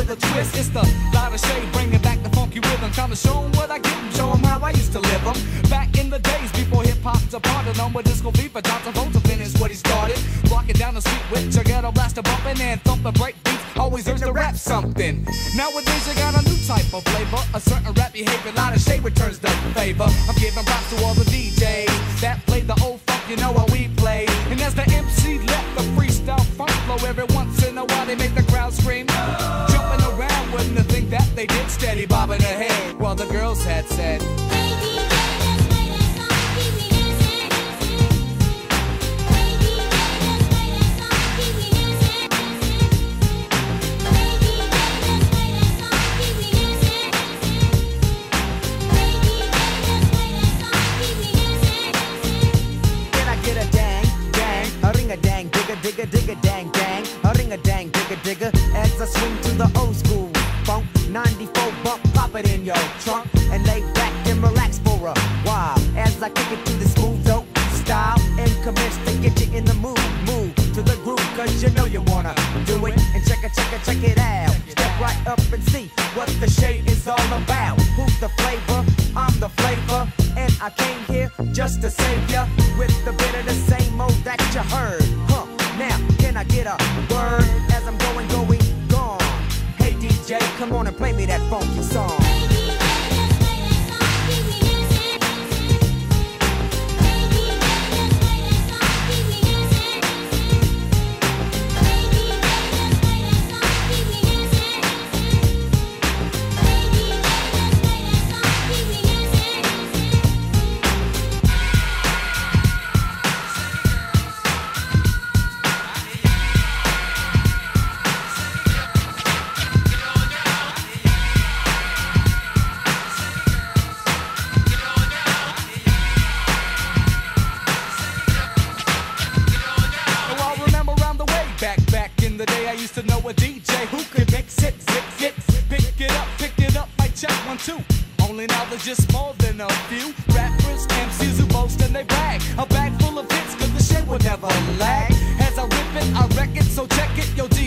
with a twist. It's the lighter shade, bringing back the funky rhythm. Kinda show 'em what I give 'em, show 'em how I used to live 'em. Back in the days before hip-hop departed, on with disco fever, Johnson Volta finish what he started. Rocking down the street with your ghetto blaster bumping and thumping break beats, always urge to rap something. Nowadays you got a new type of flavor, a certain rap behavior, lighter shade returns the favor. I'm giving props to all the DJs that play the old funk, you know what we play. And as the MC let the freestyle funk flow, every once in a while they make the crowd scream, jumping around, wouldn't have think that they did, steady bobbing their head while the girls had said, digga digga dang dang, a ring a dang digga digga. As I swing to the old school funk, 94 bump, pop it in your trunk and lay back and relax for a while. As I kick it through the smooth dope style and commence to get you in the mood, move to the groove 'cause you know you wanna do it. And check it out. Step right up and see what the shade is all about. Who's the flavor? I'm the flavor, and I came here just to save ya with the bit of the same old that you heard. Now, can I get a word as I'm going gone? Hey DJ, come on and play me that funky song. Back in the day I used to know a DJ who could mix it, zip, zip, pick it up, mic check 1, 2. Only now there's just more than a few rappers, MCs who boast and they brag. A bag full of hits 'cause the shit will never lag. As I rip it, I wreck it, so check it, yo.